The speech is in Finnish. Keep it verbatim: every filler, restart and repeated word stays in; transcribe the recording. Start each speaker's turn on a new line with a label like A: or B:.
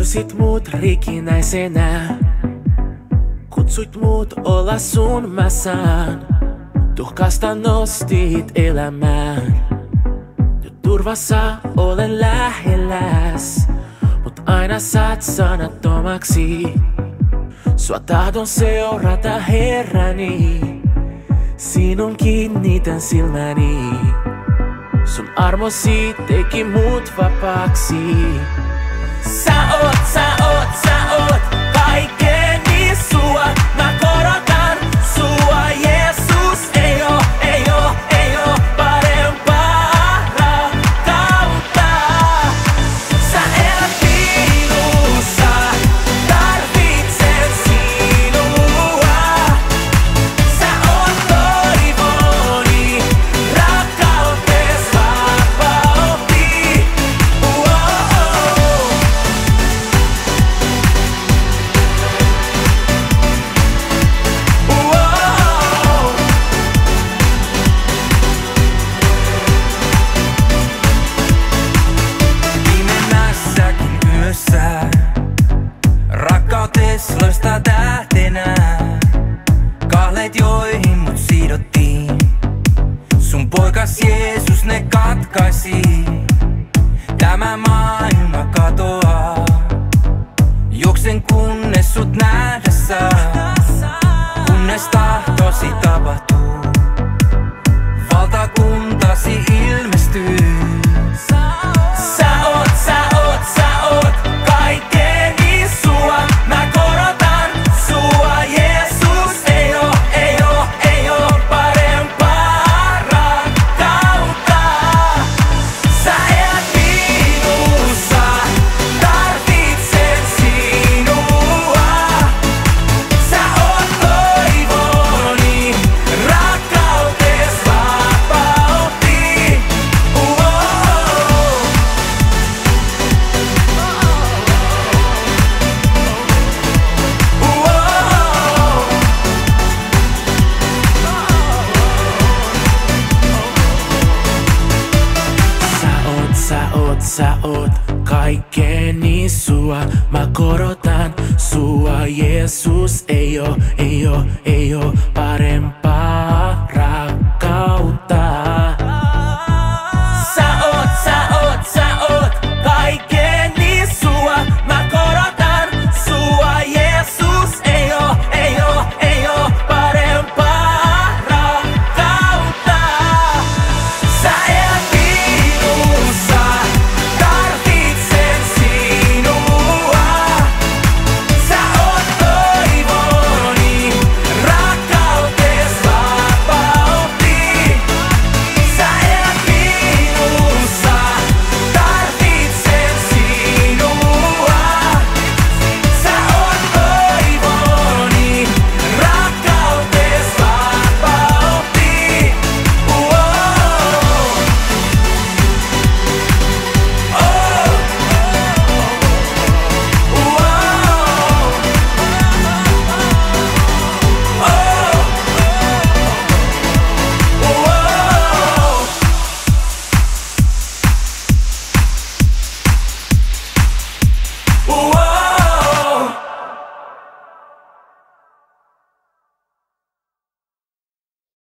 A: Mursit mut rikinäisenä, kutsuit mut olla sun, mä saan. Tuhkasta nostit elämään. Nyt turvassa olen lähelläs, mut aina saat sanattomaksi. Sua tahdon seurata Herrani, sinun kiinnitän silmäni. Sun armosi teki mut vapaaksi. Sä oot, sä oot, sä oot kaikkeni sua. Mä korotan sua, Jeesus. Ei oo, ei oo, ei oo parempaa rakkautta. Sä elät minussa, tarvitsen sinua. Sä oot toivoni, rakkautes vapautti. Uo-oh. Uo-oh.
B: Pimeässäkin yössä rakkautes loistaa tähtenä. Kahleet joihin mut sidottiin, sun poikas Jeesus ne katkaisi. Tämä maailma katoaa, juoksen kunnes sut nähdä saa. Kunnes tahtosi tapahtuu, valtakuntasi ilmestyy.
A: Sä oot, sä oot, sä oot kaikkeni sua. Mä korotan sua, Jeesus. Ei oo, ei oo, ei oo parempaa rakkautta. Sä elät minussa, tarvitsen sinua. Sä oot toivoni, rakkautes vapautti. Uo-oh. Uo-oh. Sä oot, sä oot, sä oot kaikkeni sua. Mä korotan sua, Jeesus. Ei oo, ei oo, ei oo parempaa